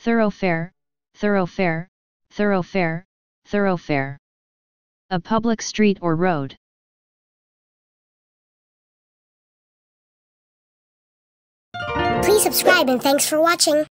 thoroughfare, thoroughfare, thoroughfare, thoroughfare. A public street or road. Please subscribe and thanks for watching.